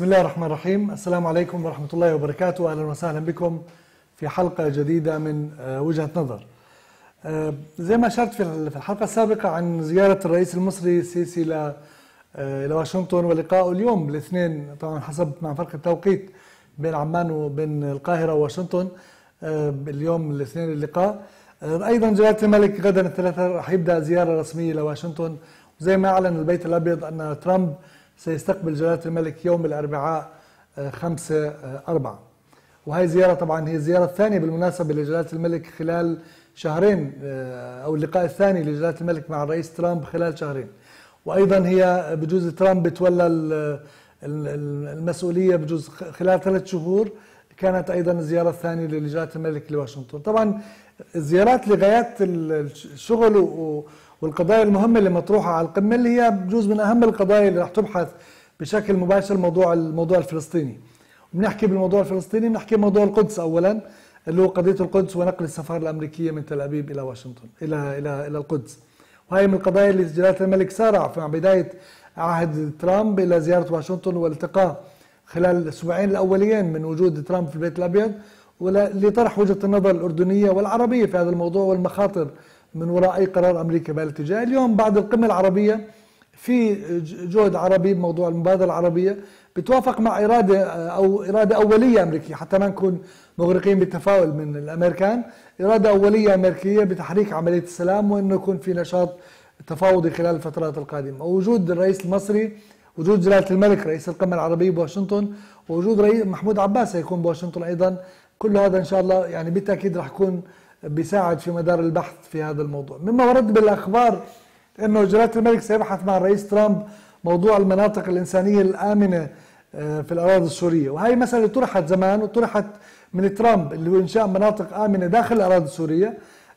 بسم الله الرحمن الرحيم. السلام عليكم ورحمة الله وبركاته. أهلا وسهلا بكم في حلقة جديدة من وجهة نظر. زي ما أشرت في الحلقة السابقة عن زيارة الرئيس المصري السيسي إلى واشنطن ولقائه اليوم الاثنين، طبعا حسب مع فرق التوقيت بين عمان وبين القاهرة وواشنطن. اليوم الاثنين اللقاء. أيضا جلالة الملك غدا الثلاثاء راح يبدأ زيارة رسمية لواشنطن، وزي ما أعلن البيت الأبيض أن ترامب سيستقبل جلالة الملك يوم الأربعاء 5/4. وهي زيارة طبعا هي الزيارة الثانية بالمناسبة لجلالة الملك خلال شهرين، أو اللقاء الثاني لجلالة الملك مع الرئيس ترامب خلال شهرين. وأيضا هي بجوز ترامب بتولى المسؤولية بجوز خلال 3 شهور. كانت أيضا الزيارة الثانية لجلالة الملك لواشنطن. طبعا الزيارات لغايات الشغل والقضايا المهمة اللي مطروحة على القمة، اللي هي بجوز من أهم القضايا اللي راح تبحث بشكل مباشر الموضوع الفلسطيني. وبنحكي بالموضوع الفلسطيني بنحكي موضوع القدس أولا، اللي هو قضية القدس ونقل السفارة الأمريكية من تل أبيب إلى واشنطن إلى القدس. وهي من القضايا اللي جلالة الملك سارع مع بداية عهد ترامب إلى زيارة واشنطن والالتقاء خلال الأسبوعين الأوليين من وجود ترامب في البيت الأبيض، لطرح وجهة النظر الأردنية والعربية في هذا الموضوع والمخاطر من وراء أي قرار أمريكا بهالاتجاه. اليوم بعد القمة العربية في جهد عربي بموضوع المبادرة العربية بتوافق مع إرادة أولية أمريكية، حتى ما نكون مغرقين بالتفاؤل من الأمريكان. إرادة أولية أمريكية بتحريك عملية السلام، وأنه يكون في نشاط تفاوضي خلال الفترات القادمة. ووجود الرئيس المصري، وجود جلالة الملك رئيس القمة العربية بواشنطن، ووجود رئيس محمود عباس هيكون بواشنطن أيضا، كل هذا إن شاء الله يعني بالتأكيد راح يكون بيساعد في مدار البحث في هذا الموضوع. مما ورد بالأخبار أنه جلالة الملك سيبحث مع الرئيس ترامب موضوع المناطق الإنسانية الآمنة في الأراضي السورية. وهي مسألة طرحت زمان وطرحت من ترامب، اللي هو إنشاء مناطق آمنة داخل الأراضي السورية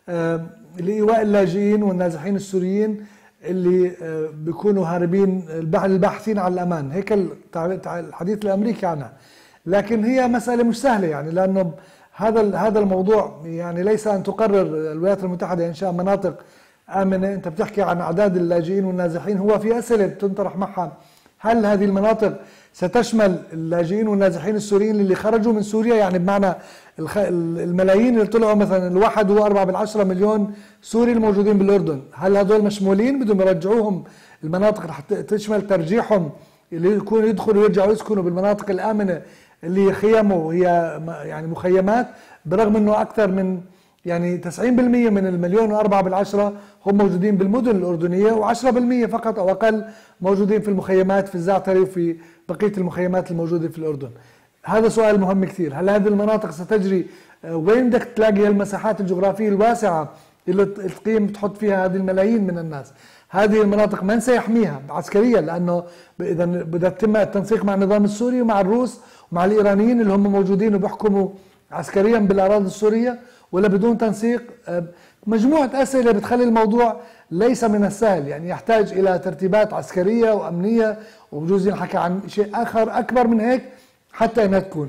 لإيواء اللاجئين والنازحين السوريين اللي بيكونوا هاربين الباحثين عن الأمان. هيك الحديث الأمريكي عنها. لكن هي مسألة مش سهلة، يعني لأنه هذا الموضوع يعني ليس أن تقرر الولايات المتحدة إنشاء مناطق آمنة. أنت بتحكي عن أعداد اللاجئين والنازحين، هو في أسئلة بتنطرح معها: هل هذه المناطق ستشمل اللاجئين والنازحين السوريين اللي خرجوا من سوريا؟ يعني بمعنى الملايين اللي طلعوا، مثلا الواحد هو 4 مليون سوري الموجودين بالأردن، هل هذول مشمولين بدهم يرجعوهم؟ المناطق رح تشمل ترجيحهم اللي يكونوا يدخلوا ويرجعوا يسكنوا بالمناطق الآمنة اللي هي خيم وهي يعني مخيمات، برغم انه اكثر من يعني 90% من 1,400,000 هم موجودين بالمدن الأردنية، و10% فقط أو أقل موجودين في المخيمات في الزعتري وفي بقية المخيمات الموجودة في الأردن. هذا سؤال مهم كثير. هل هذه المناطق ستجري؟ وين بدك تلاقي المساحات الجغرافية الواسعة اللي تقيم تحط فيها هذه الملايين من الناس؟ هذه المناطق من سيحميها عسكريا؟ لأنه إذا بدها يتم التنسيق مع النظام السوري ومع الروس ومع الإيرانيين اللي هم موجودين وبيحكموا عسكريا بالأراضي السورية، ولا بدون تنسيق؟ مجموعة أسئلة بتخلي الموضوع ليس من السهل، يعني يحتاج إلى ترتيبات عسكرية وأمنية، وبجوز ينحكى عن شيء آخر أكبر من هيك حتى إنها تكون.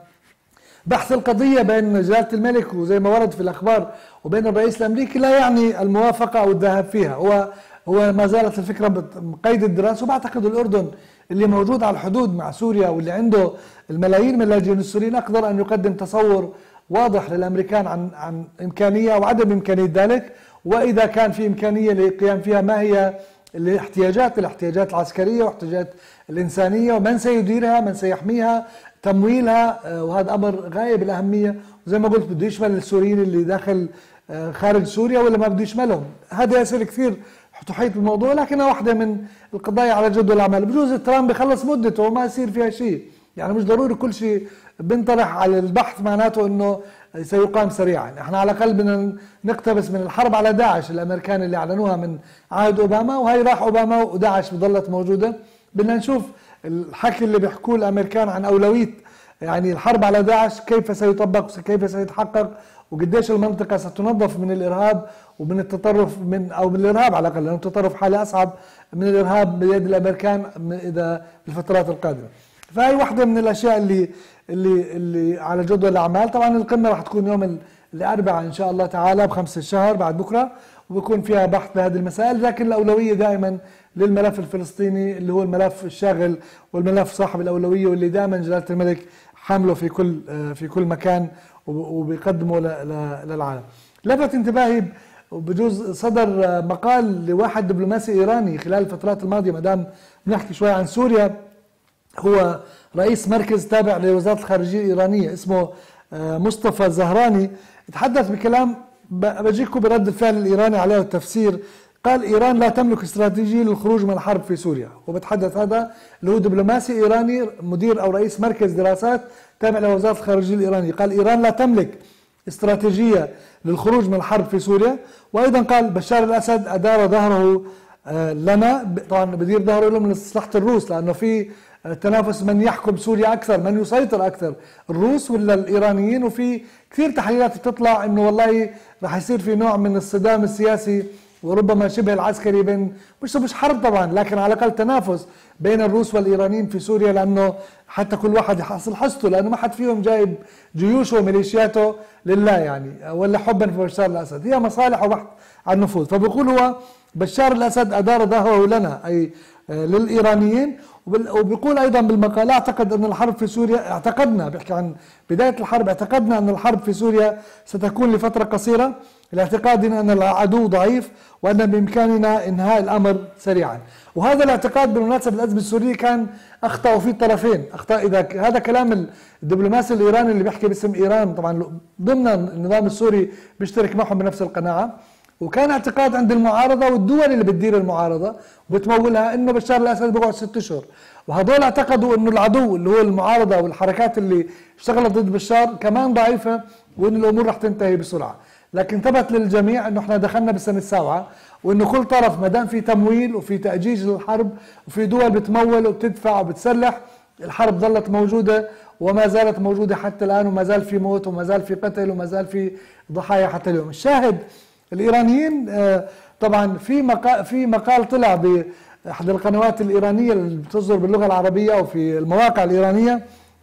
فبحث القضية بين جلالة الملك وزي ما ورد في الأخبار وبين الرئيس الأمريكي لا يعني الموافقة أو الذهاب فيها. هو ما زالت الفكرة قيد الدراسة. وبعتقد الأردن اللي موجود على الحدود مع سوريا واللي عنده الملايين من اللاجئين السوريين أقدر أن يقدم تصور واضح للأمريكان عن إمكانية وعدم إمكانية ذلك، وإذا كان في إمكانية للقيام فيها ما هي الاحتياجات العسكرية والاحتياجات الإنسانية، ومن سيديرها، من سيحميها، تمويلها. وهذا أمر غاية بالأهمية. وزي ما قلت بده يشمل السوريين اللي داخل خارج سوريا ولا ما بده يشملهم. هذه أسئلة كثير تحيط بالموضوع، لكنها واحدة من القضايا على جدول الأعمال. بجوز ترامب يخلص مدته وما يصير فيها شيء، يعني مش ضروري كل شيء بنطرح على البحث معناته انه سيقام سريعا. احنا على الاقل بدنا نقتبس من الحرب على داعش الامريكان اللي اعلنوها من عهد اوباما، وهي راح اوباما وداعش ظلت موجوده. بدنا نشوف الحكي اللي بيحكوه الامريكان عن اولويه يعني الحرب على داعش كيف سيطبق وكيف سيتحقق، وقديش المنطقه ستنظف من الارهاب ومن التطرف من الارهاب على الاقل، لانه التطرف حاله اصعب من الارهاب بيد الامريكان اذا بالفترات القادمه. فهي واحدة من الأشياء اللي على جدول الأعمال. طبعا القمة راح تكون يوم الأربعاء إن شاء الله تعالى ب5 الشهر بعد بكرة، وبيكون فيها بحث بهذه المسائل، لكن الأولوية دائما للملف الفلسطيني اللي هو الملف الشاغل والملف صاحب الأولوية، واللي دائما جلالة الملك حامله في كل مكان وبيقدمه للعالم. لفت انتباهي وبجوز صدر مقال لواحد دبلوماسي إيراني خلال الفترات الماضية، ما دام بنحكي شوي عن سوريا، هو رئيس مركز تابع لوزارة الخارجية الإيرانية اسمه مصطفى الزهراني، تحدث بكلام بجيكم برد الفعل الإيراني عليه التفسير. قال إيران لا تملك استراتيجية للخروج من الحرب في سوريا، وبتحدث هذا اللي هو دبلوماسي إيراني مدير أو رئيس مركز دراسات تابع لوزارة الخارجية الإيرانية. قال إيران لا تملك استراتيجية للخروج من الحرب في سوريا. وأيضا قال بشار الأسد أدار ظهره لنا، طبعا بدير ظهره له من مصلحة الروس، لأنه في تنافس من يحكم سوريا أكثر، من يسيطر أكثر، الروس ولا الإيرانيين. وفي كثير تحليلات بتطلع إنه والله رح يصير في نوع من الصدام السياسي وربما شبه العسكري بين مش حرب طبعا، لكن على الأقل تنافس بين الروس والإيرانيين في سوريا، لأنه حتى كل واحد يحصل حصته، لأنه ما حد فيهم جايب جيوشه وميليشياته لله يعني، ولا حبا في بشار الأسد، هي مصالح وبحث عن نفوذ. فبيقول هو بشار الأسد أدار ظهره لنا، أي للإيرانيين. وبيقول أيضا بالمقال أعتقد أن الحرب في سوريا، اعتقدنا، بيحكي عن بداية الحرب، اعتقدنا أن الحرب في سوريا ستكون لفترة قصيرة، لاعتقادنا أن العدو ضعيف وأن بإمكاننا إنهاء الأمر سريعا. وهذا الاعتقاد بالمناسبة الأزمة السورية كان أخطأوا فيه الطرفين، هذا كلام الدبلوماسي الإيراني اللي بيحكي باسم إيران، طبعا ضمن النظام السوري بيشترك معهم بنفس القناعة. وكان اعتقاد عند المعارضة والدول اللي بتدير المعارضة وبتمولها انه بشار الاسد بيقعد 6 اشهر، وهذول اعتقدوا انه العدو اللي هو المعارضة والحركات اللي اشتغلت ضد بشار كمان ضعيفة، وان الامور رح تنتهي بسرعة. لكن ثبت للجميع انه احنا دخلنا بالسنة السابعة، وانه كل طرف ما دام في تمويل وفي تأجيج للحرب وفي دول بتمول وبتدفع وبتسلح، الحرب ظلت موجودة وما زالت موجودة حتى الآن، وما زال في موت وما زال في قتل وما زال في ضحايا حتى اليوم. الشاهد الإيرانيين طبعا في مقال طلع بأحد القنوات الإيرانية اللي بتصدر باللغة العربية وفي المواقع الإيرانية،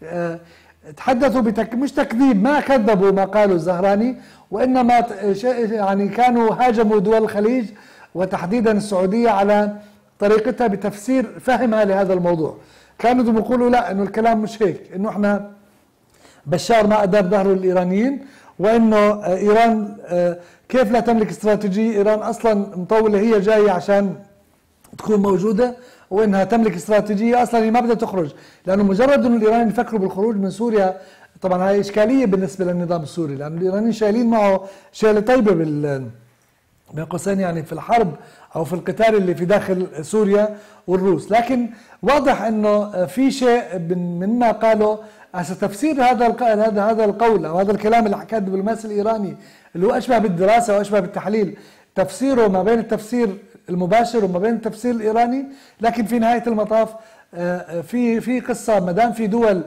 تحدثوا مش تكذيب، ما كذبوا ما قالوا الزهراني، وإنما يعني كانوا هاجموا دول الخليج وتحديدا السعودية على طريقتها بتفسير فهمها لهذا الموضوع. كانوا بيقولوا لا، إنه الكلام مش هيك، إنه إحنا بشار ما أدار ظهره للإيرانيين، وإنه إيران كيف لا تملك استراتيجية، إيران أصلا مطولة هي جاية عشان تكون موجودة، وإنها تملك استراتيجية أصلا هي ما بدها تخرج، لأنه مجرد إنه الإيرانيين يفكروا بالخروج من سوريا، طبعا هاي إشكالية بالنسبة للنظام السوري، لأنه الإيرانيين شايلين معه شيلة طيبة بين قوسين يعني في الحرب أو في القتال اللي في داخل سوريا والروس. لكن واضح إنه في شيء مما قالوا تفسير هذا القول أو هذا الكلام اللي حكاه الدبلوماسي الإيراني اللي هو أشبه بالدراسة وأشبه بالتحليل، تفسيره ما بين التفسير المباشر وما بين التفسير الإيراني. لكن في نهاية المطاف في قصة، ما دام في دول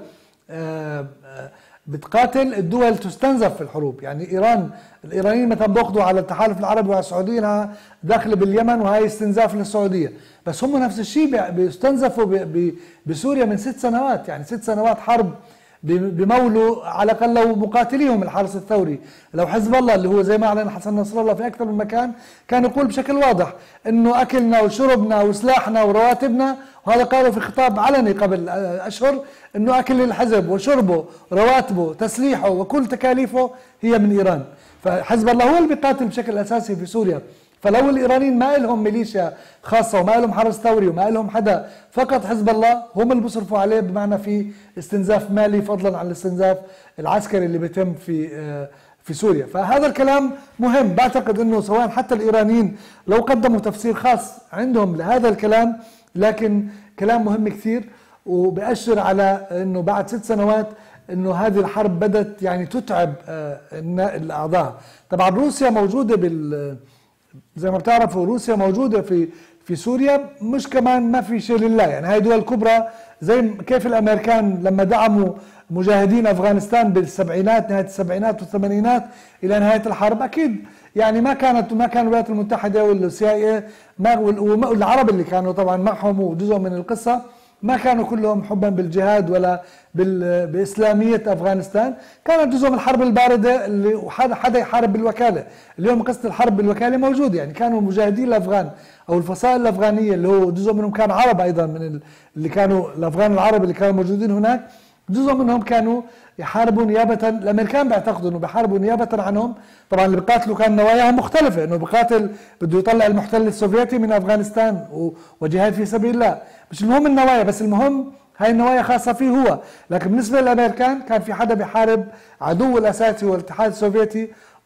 بتقاتل، الدول تستنزف في الحروب. يعني الإيرانيين مثلا بياخذوا على التحالف العربي وعلى السعودية انها داخله باليمن، وهي استنزاف للسعودية، بس هم نفس الشيء بيستنزفوا بسوريا من 6 سنوات، يعني 6 سنوات حرب بمولوا على الاقل لو مقاتليهم الحرس الثوري، لو حزب الله اللي هو زي ما اعلن حسن نصر الله في اكثر من مكان كان يقول بشكل واضح انه اكلنا وشربنا وسلاحنا ورواتبنا، وهذا قالوا في خطاب علني قبل اشهر، انه اكل الحزب وشربه رواتبه تسليحه وكل تكاليفه هي من ايران. فحزب الله هو اللي بيقاتل بشكل اساسي في سوريا. فلو الإيرانيين ما لهم ميليشيا خاصة وما لهم حرس ثوري وما لهم حدا، فقط حزب الله هم اللي بيصرفوا عليه، بمعنى في استنزاف مالي فضلا عن الاستنزاف العسكري اللي بيتم في سوريا. فهذا الكلام مهم، بعتقد انه سواء حتى الإيرانيين لو قدموا تفسير خاص عندهم لهذا الكلام، لكن كلام مهم كثير وبأشر على انه بعد 6 سنوات انه هذه الحرب بدت يعني تتعب الأعضاء. طبعا روسيا موجودة زي ما بتعرفوا، روسيا موجودة في سوريا، مش كمان ما في شيء لله، يعني هاي دول كبرى، زي كيف الامريكان لما دعموا مجاهدين افغانستان بالسبعينات، نهاية السبعينات والثمانينات الى نهاية الحرب، اكيد يعني ما كان الولايات المتحدة والسي اي والعرب اللي كانوا طبعا معهم وجزء من القصة ما كانوا كلهم حبا بالجهاد ولا بإسلامية أفغانستان، كانت جزء من الحرب الباردة اللي حدا يحارب بالوكالة. اليوم قصة الحرب بالوكالة موجودة، يعني كانوا المجاهدين الأفغان أو الفصائل الأفغانية اللي هو جزء منهم كان عرب أيضا، من اللي كانوا الأفغان العرب اللي كانوا موجودين هناك، جزء منهم كانوا يحاربوا نيابة. الأمريكان بيعتقدوا أنه بيحاربوا نيابة عنهم. طبعا اللي بيقاتلوا كان نواياهم مختلفة، أنه بيقاتل بده يطلع المحتل السوفيتي من أفغانستان وجهاد في سبيل الله. مش المهم النوايا، بس المهم هاي النوايا خاصة فيه هو. لكن بالنسبة للأمريكان كان في حدا بيحارب عدو الأساسي هو الاتحاد السوفيتي،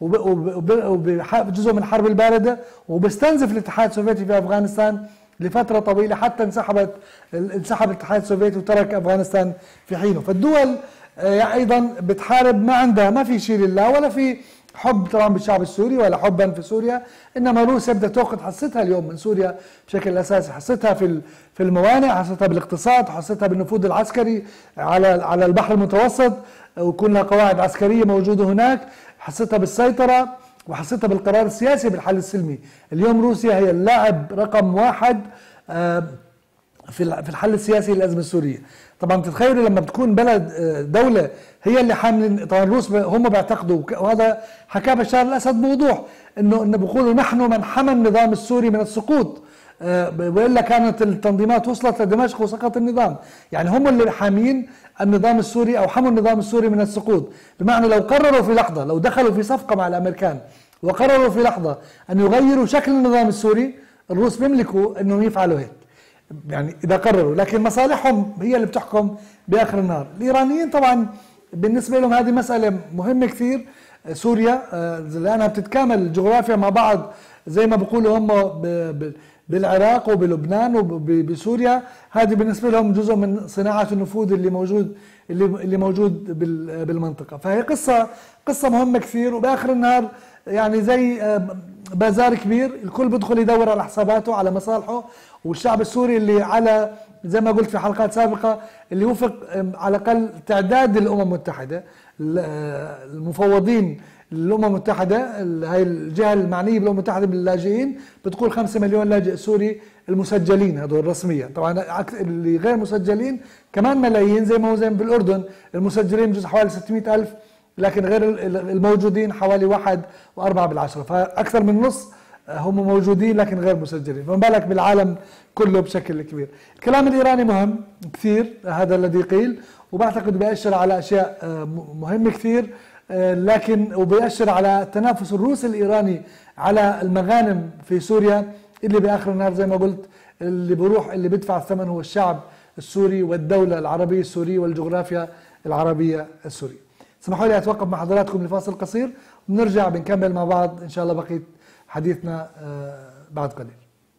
وجزء من الحرب الباردة، وبيستنزف الاتحاد السوفيتي في أفغانستان لفترة طويلة حتى انسحب الاتحاد السوفيتي وترك أفغانستان في حينه. فالدول أيضا بتحارب ما عندها، ما في شيء لله ولا في حب طبعا بالشعب السوري ولا حبا في سوريا، انما روسيا بدها تاخذ حصتها اليوم من سوريا بشكل اساسي، حصتها في الموانئ، حصتها بالاقتصاد، حصتها بالنفوذ العسكري على البحر المتوسط، ويكون لها قواعد عسكريه موجوده هناك، حصتها بالسيطره، وحصتها بالقرار السياسي بالحل السلمي. اليوم روسيا هي اللاعب رقم واحد في الحل السياسي للازمه السوريه. طبعا تتخيلوا لما بتكون بلد دوله هي اللي حاملين، طبعا الروس هم بيعتقدوا، وهذا حكاه بشار الاسد بوضوح، انه بيقولوا نحن من حمى النظام السوري من السقوط، والا كانت التنظيمات وصلت لدمشق وسقط النظام. يعني هم اللي حامين النظام السوري او حموا النظام السوري من السقوط، بمعنى لو قرروا في لحظه، لو دخلوا في صفقه مع الامريكان وقرروا في لحظه ان يغيروا شكل النظام السوري، الروس بيملكوا انهم يفعلوا هيك، يعني اذا قرروا، لكن مصالحهم هي اللي بتحكم باخر النهار. الايرانيين طبعا بالنسبه لهم هذه مساله مهمه كثير. سوريا لانها بتتكامل الجغرافيا مع بعض، زي ما بيقولوا هم بالعراق وبلبنان وبسوريا، هذه بالنسبه لهم جزء من صناعه النفوذ اللي موجود بالمنطقه. فهي قصه مهمه كثير، وباخر النهار يعني زي بازار كبير، الكل بدخل يدور على حساباته على مصالحه، والشعب السوري اللي على زي ما قلت في حلقات سابقه اللي وفق على الاقل تعداد الامم المتحده، المفوضين للامم المتحده، هاي الجهه المعنيه بالامم المتحده باللاجئين بتقول 5 مليون لاجئ سوري المسجلين هذول رسميا. طبعا اللي غير مسجلين كمان ملايين، زي ما هو زي بالأردن المسجلين بجوز حوالي 600,000، لكن غير الموجودين حوالي 1.4، فأكثر من نص هم موجودين لكن غير مسجلين، فما بالك بالعالم كله بشكل كبير. الكلام الإيراني مهم كثير هذا الذي قيل، وبعتقد بيأشر على أشياء مهمة كثير، لكن وبيأشر على التنافس الروسي الإيراني على المغانم في سوريا، اللي بآخر النهار زي ما قلت اللي بيدفع الثمن هو الشعب السوري والدولة العربية السورية والجغرافيا العربية السورية. اسمحوا لي أتوقف مع حضراتكم لفاصل قصير، ونرجع بنكمل مع بعض إن شاء الله بقية حديثنا بعد قليل.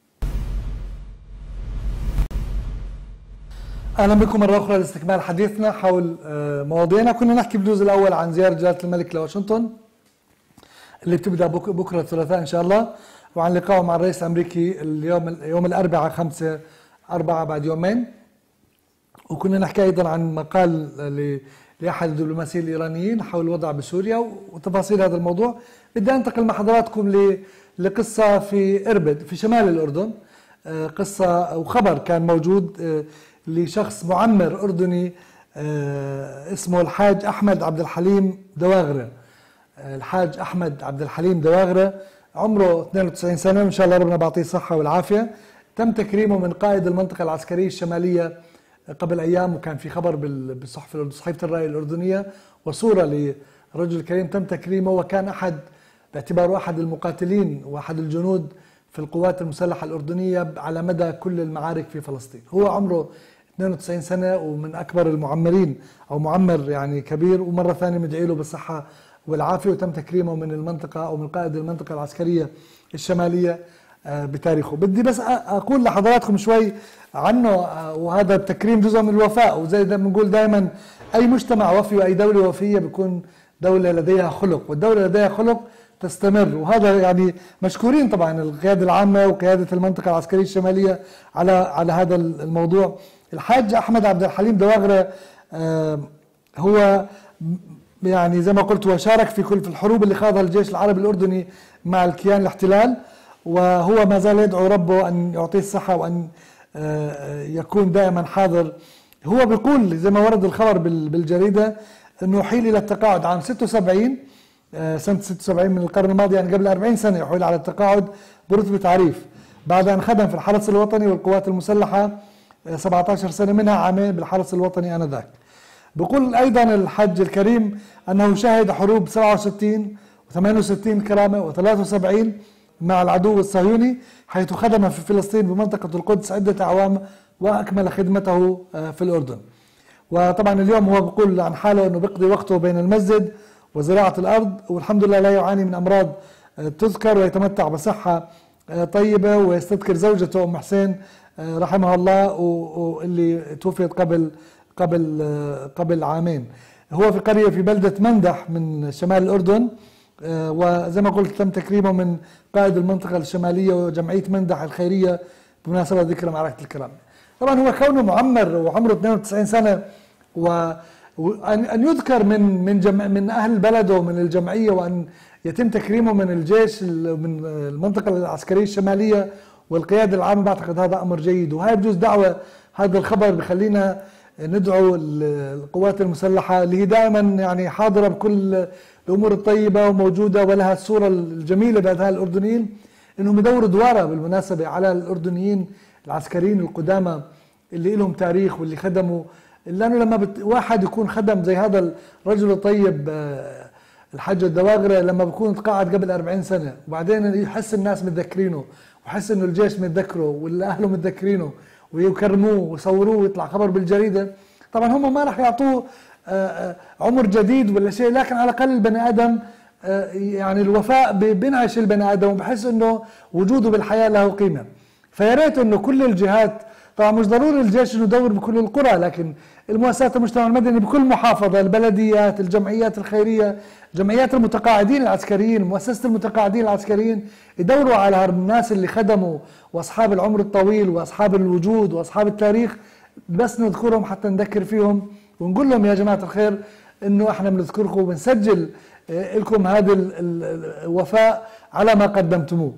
أهلا بكم مرة أخرى لاستكمال حديثنا حول مواضيعنا. كنا نحكي بالجزء الأول عن زيارة جلالة الملك لواشنطن اللي بتبدأ بكرة الثلاثاء إن شااء الله، وعن لقائه مع الرئيس الأمريكي يوم الأربعاء 5/4 بعد يومين. وكنا نحكي أيضا عن مقال لأحد الدبلوماسيين الإيرانيين حول الوضع بسوريا وتفاصيل هذا الموضوع. بدي أنتقل مع حضراتكم لقصة في إربد في شمال الأردن، قصة أو خبر كان موجود لشخص معمر أردني اسمه الحاج أحمد عبد الحليم دواغرة. الحاج أحمد عبد الحليم دواغرة عمره 92 سنة، إن شاء الله ربنا بعطيه الصحة والعافية. تم تكريمه من قائد المنطقة العسكرية الشمالية قبل أيام، وكان في خبر بصحيفة الرأي الأردنية وصورة لرجل كريم تم تكريمه، وكان باعتباره أحد المقاتلين وأحد الجنود في القوات المسلحة الأردنية على مدى كل المعارك في فلسطين. هو عمره 92 سنة ومن أكبر المعمرين، أو معمر يعني كبير، ومرة ثانية ندعي له بالصحة والعافية. وتم تكريمه من المنطقة أو من قائد المنطقة العسكرية الشمالية بتاريخه. بدي بس أقول لحضراتكم شوي عنه، وهذا التكريم جزء من الوفاء، وزي ما بنقول دائما أي مجتمع وفي وأي دولة وفية بيكون دولة لديها خلق، والدولة لديها خلق تستمر. وهذا يعني مشكورين طبعا القيادة العامة وقيادة المنطقة العسكرية الشمالية على هذا الموضوع. الحاج أحمد عبد الحليم دواغرة هو يعني زي ما قلت هو شارك في الحروب اللي خاضها الجيش العربي الأردني مع الكيان الاحتلال، وهو ما زال يدعو ربه أن يعطيه الصحة وأن يكون دائما حاضر. هو بيقول زي ما ورد الخبر بالجريدة أنه حيل إلى التقاعد عام 76 سنة 76 من القرن الماضي، يعني قبل 40 سنة يحول على التقاعد برتبة عريف بعد أن خدم في الحرس الوطني والقوات المسلحة 17 سنة، منها عامين بالحرس الوطني آنذاك. بقول أيضا الحج الكريم أنه شهد حروب 67 و68 كرامة و73 مع العدو الصهيوني، حيث خدم في فلسطين بمنطقة القدس عدة أعوام وأكمل خدمته في الأردن. وطبعا اليوم هو بيقول عن حاله أنه بيقضي وقته بين المسجد وزراعة الأرض، والحمد لله لا يعاني من أمراض تذكر، ويتمتع بصحة طيبة، ويستذكر زوجته أم حسين رحمها الله واللي توفيت قبل عامين. هو في قرية في بلدة مندح من شمال الأردن، وزي ما قلت تم تكريمه من قائد المنطقة الشمالية وجمعية مندح الخيرية بمناسبة ذكرى معركة الكرامة. طبعا هو كونه معمر وعمره 92 سنة، وأن يذكر من أهل البلد ومن الجمعية، وأن يتم تكريمه من الجيش من المنطقة العسكرية الشمالية والقيادة العامة، بعتقد هذا أمر جيد. وهي بجوز دعوة، هذا الخبر بخلينا ندعو القوات المسلحة اللي هي دائما يعني حاضرة بكل الأمور الطيبة وموجودة ولها الصورة الجميلة بهذا الأردنيين، إنهم يدوروا دوارة بالمناسبة على الأردنيين العسكريين القدامى اللي لهم تاريخ واللي خدموا. لأنه لما واحد يكون خدم زي هذا الرجل الطيب الحج الدواغرة، لما بيكون تقاعد قبل 40 سنة وبعدين يحس الناس متذكرينه، وحس إنه الجيش متذكره والأهله متذكرينه ويكرموه ويصوروه ويطلع خبر بالجريدة، طبعا هم ما راح يعطوه عمر جديد ولا شيء، لكن على الأقل البني آدم يعني الوفاء بينعش البني آدم وبحس إنه وجوده بالحياة له قيمة. فيا ريت إنه كل الجهات، طبعا مش ضروري الجيش إنه يدور بكل القرى، لكن المؤسسات المجتمع المدني بكل محافظة، البلديات، الجمعيات الخيرية، جمعيات المتقاعدين العسكريين، مؤسسة المتقاعدين العسكريين، يدوروا على الناس اللي خدموا وأصحاب العمر الطويل وأصحاب الوجود وأصحاب التاريخ، بس نذكرهم حتى نذكر فيهم ونقول لهم يا جماعة الخير إنه إحنا بنذكركم وبنسجل لكم هذا الوفاء على ما قدمتموه.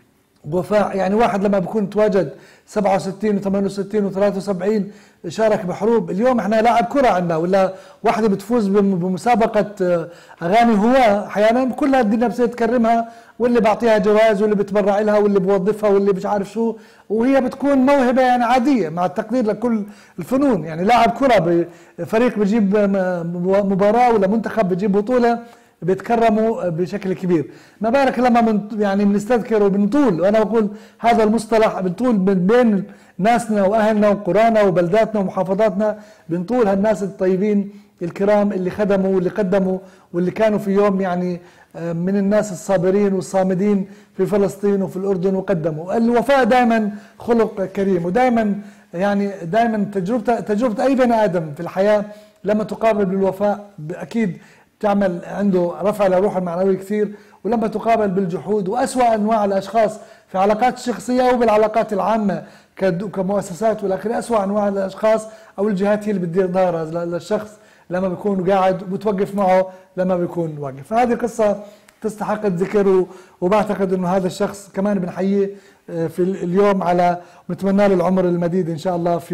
وفاء يعني واحد لما بيكون تواجد 67 و68 و73 شارك بحروب، اليوم احنا لاعب كرة عندنا ولا واحدة بتفوز بمسابقة اغاني هواة احيانا كلها الدنيا بتصير تكرمها، واللي بعطيها جوائز واللي بتبرع لها واللي بوظفها واللي مش عارف شو، وهي بتكون موهبة يعني عادية مع التقدير لكل الفنون. يعني لاعب كرة فريق بجيب مباراة ولا منتخب بجيب بطولة بيتكرموا بشكل كبير، ما بالك لما يعني بنستذكر وبنطول، وانا بقول هذا المصطلح بنطول بين ناسنا واهلنا وقرانا وبلداتنا ومحافظاتنا، بنطول هالناس الطيبين الكرام اللي خدموا واللي قدموا واللي كانوا في يوم يعني من الناس الصابرين والصامدين في فلسطين وفي الاردن وقدموا. الوفاء دائما خلق كريم، ودائما يعني دائما تجربه اي بني ادم في الحياه لما تقابل بالوفاء اكيد تعمل عنده رفع للروح المعنوي كثير، ولما تقابل بالجحود وأسوأ أنواع الأشخاص في علاقات الشخصية وبالعلاقات العامة كمؤسسات والآخر، أسوأ أنواع الأشخاص أو الجهات هي اللي بتدير ظهرها للشخص لما بيكون قاعد وبتوقف معه لما بيكون واقف. فهذه قصة تستحق الذكر، وبعتقد أنه هذا الشخص كمان بنحييه في اليوم على، ونتمنى له العمر المديد إن شاء الله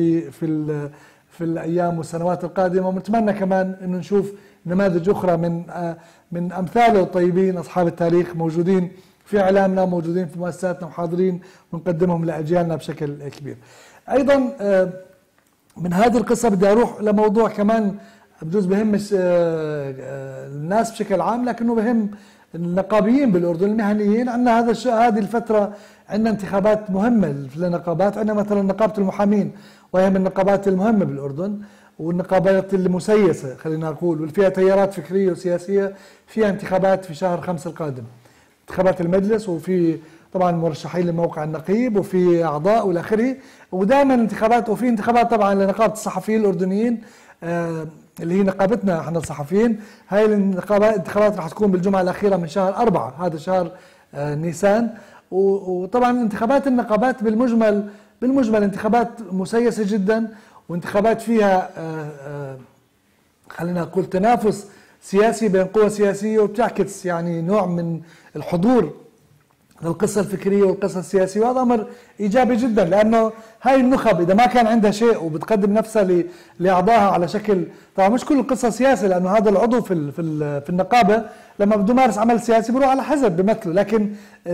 في الأيام والسنوات القادمة، ونتمنى كمان أنه نشوف نماذج أخرى من أمثاله الطيبين أصحاب التاريخ موجودين في إعلامنا وموجودين في مؤسساتنا وحاضرين ونقدمهم لأجيالنا بشكل كبير. أيضا من هذه القصة بدي أروح لموضوع كمان بجوز بهم الناس بشكل عام، لكنه بهم النقابيين بالأردن المهنيين. عندنا هذه الفترة عندنا انتخابات مهمة في النقابات، عندنا مثلا نقابة المحامين وهي من النقابات المهمة بالأردن، والنقابات المسيسة خلينا نقول، واللي فيها تيارات فكرية وسياسية، فيها انتخابات في شهر 5 القادم، انتخابات المجلس، وفي طبعا مرشحين لموقع النقيب وفي أعضاء والى آخره، ودائما انتخابات، وفي انتخابات طبعا لنقابة الصحفيين الأردنيين اللي هي نقابتنا احنا الصحفيين. هاي الانتخابات راح تكون بالجمعة الأخيرة من شهر 4 هذا شهر نيسان. وطبعا انتخابات النقابات بالمجمل انتخابات مسيسة جدا، وانتخابات فيها خلينا نقول تنافس سياسي بين قوى سياسية، وبتعكس يعني نوع من الحضور القصة الفكرية والقصة السياسية، وهذا أمر إيجابي جدا، لأنه هاي النخب إذا ما كان عندها شيء وبتقدم نفسها لأعضائها على شكل، طبعا مش كل القصة سياسة، لأنه هذا العضو في النقابة لما بده يمارس عمل سياسي بروح على حزب بمثله، لكن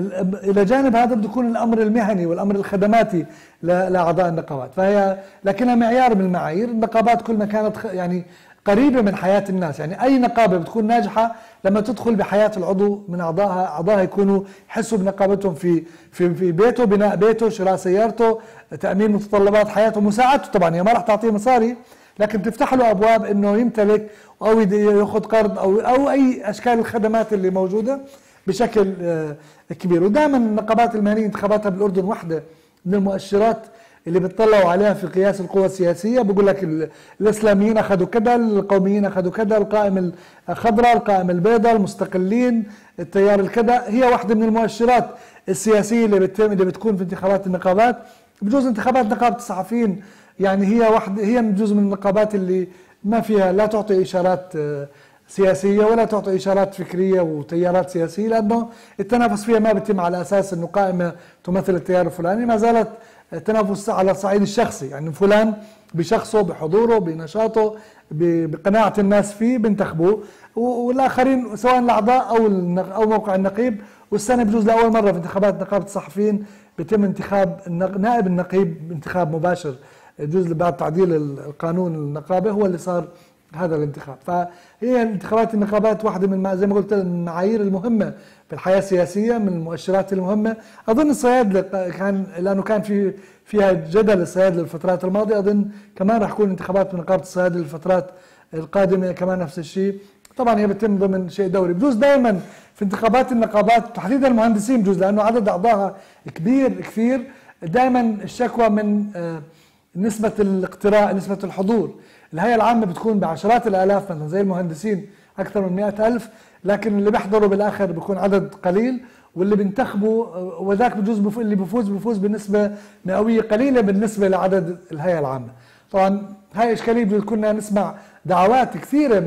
إلى جانب هذا بده يكون الأمر المهني والأمر الخدماتي لأعضاء النقابات، فهي لكنها معيار من المعايير. النقابات كل ما كانت يعني قريبة من حياة الناس، يعني أي نقابة بتكون ناجحة لما تدخل بحياة العضو من أعضائها يكونوا يحسوا بنقابتهم في بيته، بناء بيته، شراء سيارته، تأمين متطلبات حياته، مساعدته. طبعا هي ما راح تعطيه مصاري، لكن تفتح له أبواب إنه يمتلك أو ياخذ قرض أو أي أشكال الخدمات اللي موجودة بشكل كبير. ودائما النقابات المهنية انتخاباتها بالأردن واحدة من المؤشرات اللي بتطلعوا عليها في قياس القوى السياسية. بقول لك الإسلاميين أخذوا كذا، القوميين أخذوا كذا، القائمة الخضراء، القائمة البيضاء، المستقلين، التيار الكذا. هي واحدة من المؤشرات السياسية اللي بتكون في انتخابات النقابات. بجوز انتخابات نقابة الصحفيين يعني هي جزء من النقابات اللي ما فيها لا تعطي إشارات سياسية ولا تعطي إشارات فكرية وتيارات سياسية، لأنه التنافس فيها ما بيتم على أساس أنه قائمة تمثل التيار الفلاني، ما زالت تنافس على الصعيد الشخصي، يعني فلان بشخصه، بحضوره، بنشاطه، بقناعة الناس فيه بنتخبوه، والآخرين سواء الأعضاء أو موقع النقيب. والسنة بجوز لأول مرة في انتخابات نقابة الصحفيين بيتم انتخاب نائب النقيب بانتخاب مباشر، جزء بعد تعديل القانون النقابة هو اللي صار هذا الانتخاب. فهي انتخابات النقابات واحدة من زي ما قلت المعايير المهمة في الحياة السياسية، من المؤشرات المهمة. أظن الصيادلة لأنه كان فيها جدل الصيادلة الفترات الماضية، أظن كمان راح يكون انتخابات من نقابة الصيادلة الفترات القادمة كمان نفس الشيء. طبعا هي بتتم ضمن شيء دوري. بجوز دائما في انتخابات النقابات تحديدا المهندسين بجوز لأنه عدد أعضائها كبير كثير، دائما الشكوى من نسبة الاقتراء، نسبة الحضور. الهيئة العامة بتكون بعشرات الآلاف مثلا زي المهندسين أكثر من 100,000، لكن اللي بيحضروا بالآخر بيكون عدد قليل، واللي بينتخبوا وذاك بجوز اللي بيفوز بنسبة مئوية قليلة بالنسبة لعدد الهيئة العامة. طبعا هاي إشكالية. كنا نسمع دعوات كثيرة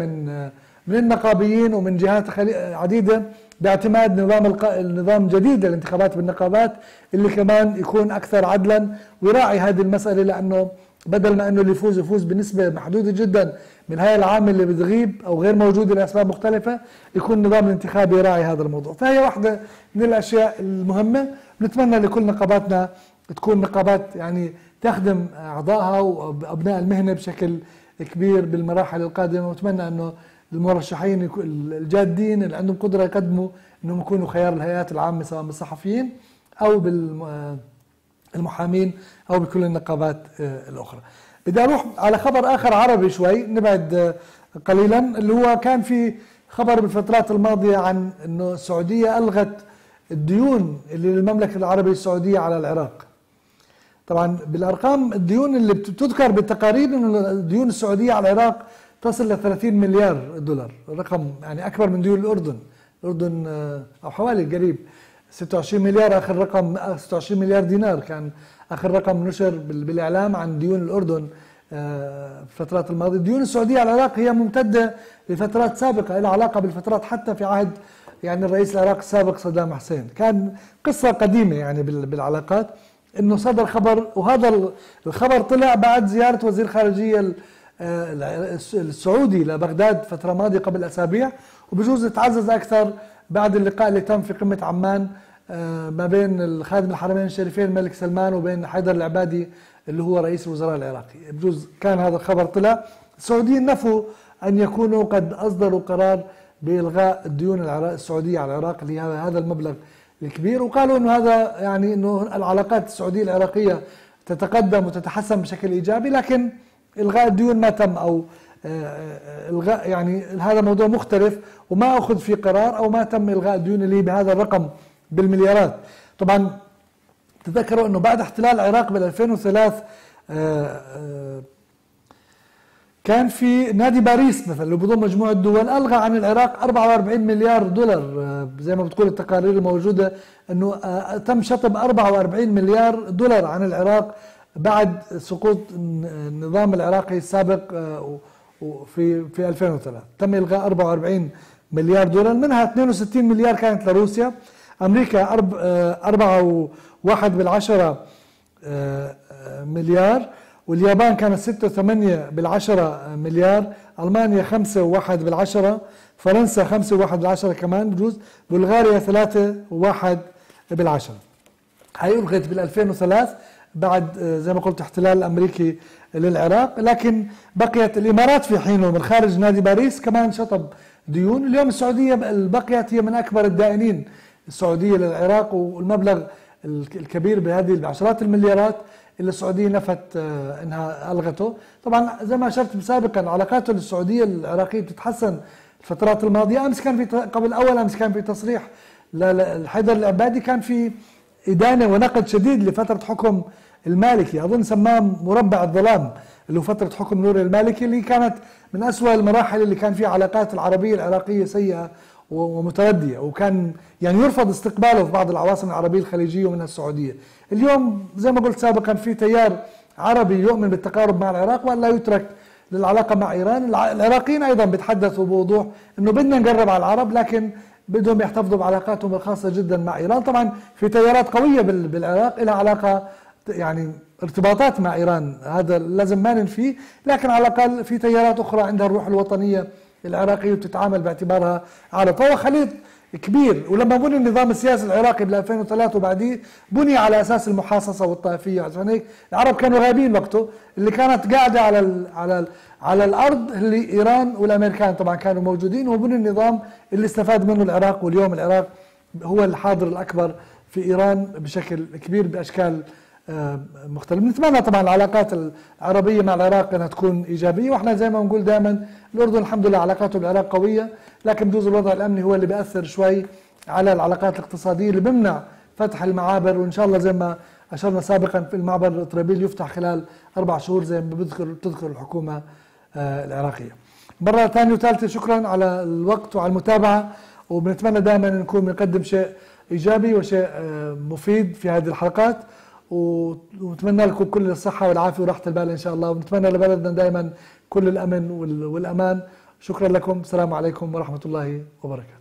من النقابيين ومن جهات عديدة باعتماد النظام جديد للانتخابات بالنقابات اللي كمان يكون أكثر عدلا ويراعي هذه المسألة، لأنه بدل ما أنه اللي يفوز بنسبة محدودة جدا من الهيئة العامة اللي بتغيب أو غير موجودة لأسباب مختلفة، يكون النظام الانتخابي يراعي هذا الموضوع. فهي واحدة من الأشياء المهمة. نتمنى لكل نقاباتنا تكون نقابات يعني تخدم أعضائها وأبناء المهنة بشكل كبير بالمراحل القادمة، ونتمنى أنه المرشحين الجادين اللي عندهم قدرة يقدموا أنهم يكونوا خيار الهيئات العامة سواء بالصحفيين أو بالمحامين أو بكل النقابات الأخرى. بدي أروح على خبر آخر عربي شوي، نبعد قليلا، اللي هو كان في خبر بالفترات الماضية عن أنه السعودية ألغت الديون اللي للمملكة العربية السعودية على العراق. طبعا بالأرقام الديون اللي بتذكر بالتقارير أنه الديون السعودية على العراق تصل ل 30 مليار دولار، رقم يعني أكبر من ديون الأردن أو حوالي قريب 26 مليار. آخر رقم 26 مليار دينار كان آخر رقم نشر بالإعلام عن ديون الأردن في الفترات الماضية. الديون السعودية على العراق هي ممتدة لفترات سابقة، لها علاقة بالفترات حتى في عهد يعني الرئيس العراقي السابق صدام حسين. كان قصة قديمة يعني بالعلاقات، إنه صدر خبر، وهذا الخبر طلع بعد زيارة وزير الخارجية السعودي لبغداد فترة ماضية قبل أسابيع، وبجوز تعزز أكثر بعد اللقاء اللي تم في قمة عمان ما بين الخادم الحرمين الشريفين الملك سلمان وبين حيدر العبادي اللي هو رئيس الوزراء العراقي. بجوز كان هذا الخبر طلع. السعوديين نفوا أن يكونوا قد أصدروا قرار بإلغاء الديون السعودية على العراق اللي هذا المبلغ الكبير، وقالوا أنه هذا يعني أنه العلاقات السعودية العراقية تتقدم وتتحسن بشكل إيجابي، لكن إلغاء الديون ما تم، أو إلغاء يعني هذا موضوع مختلف وما أخذ في قرار أو ما تم إلغاء الديون اللي بهذا الرقم بالمليارات. طبعا تذكروا أنه بعد احتلال العراق بال 2003 كان في نادي باريس مثلا اللي بضم مجموعة دول ألغى عن العراق 44 مليار دولار، زي ما بتقول التقارير الموجودة أنه تم شطب 44 مليار دولار عن العراق بعد سقوط النظام العراقي السابق في 2003. تم إلغاء 44 مليار دولار، منها 62 مليار كانت لروسيا، أمريكا 4.1 مليار، واليابان كانت 6.8 مليار، ألمانيا 5.1، فرنسا 5.1 كمان بجوز، بلغاريا 3.1. هي ألغت بال 2003 بعد زي ما قلت احتلال الأمريكي للعراق، لكن بقيت الإمارات في حينه من خارج نادي باريس كمان شطب ديون. اليوم السعودية بقيت هي من أكبر الدائنين السعودية للعراق، والمبلغ الكبير بهذه بعشرات المليارات اللي السعودية نفت انها الغته. طبعا زي ما اشرت سابقا علاقاته السعودية العراقية بتتحسن الفترات الماضية. امس كان في قبل اول امس كان في تصريح لحيدر العبادي، كان في إدانة ونقد شديد لفترة حكم المالكي، أظن سماه مربع الظلام اللي هو فترة حكم نور المالكي، اللي كانت من أسوأ المراحل اللي كان فيها علاقات العربية العراقية سيئة ومتردية، وكان يعني يرفض استقباله في بعض العواصم العربية الخليجية ومنها السعودية. اليوم زي ما قلت سابقا في تيار عربي يؤمن بالتقارب مع العراق وأن لا يترك للعلاقة مع إيران. العراقيين أيضا بيتحدثوا بوضوح أنه بدنا نقرب على العرب، لكن بدهم يحتفظوا بعلاقاتهم الخاصة جدا مع إيران. طبعا في تيارات قوية بالعراق لها علاقة يعني ارتباطات مع إيران، هذا لازم ما ننفيه، لكن على الأقل في تيارات أخرى عندها الروح الوطنية العراقية وتتعامل باعتبارها على فهو خليط كبير. ولما بني النظام السياسي العراقي بال 2003 وبعديه بني على اساس المحاصصه والطائفيه، عشان هيك العرب كانوا غايبين وقته. اللي كانت قاعده على الارض اللي ايران والامريكان طبعا كانوا موجودين، وبني النظام اللي استفاد منه العراق. واليوم العراق هو الحاضر الاكبر في ايران بشكل كبير باشكال مختلف. نتمنى طبعا العلاقات العربيه مع العراق انها تكون ايجابيه، واحنا زي ما بنقول دائما الاردن الحمد لله علاقاته بالعراق قويه، لكن بجوز الوضع الامني هو اللي بياثر شوي على العلاقات الاقتصاديه اللي بيمنع فتح المعابر. وان شاء الله زي ما اشرنا سابقا في المعبر طرابيل يفتح خلال 4 شهور زي ما بتذكر الحكومه العراقيه. مره ثانيه وثالثه شكرا على الوقت وعلى المتابعه، وبنتمنى دائما نكون بنقدم شيء ايجابي وشيء مفيد في هذه الحلقات، ونتمنى لكم كل الصحة والعافية وراحة البال إن شاء الله، ونتمنى لبلدنا دائما كل الأمن والأمان. شكرا لكم، السلام عليكم ورحمة الله وبركاته.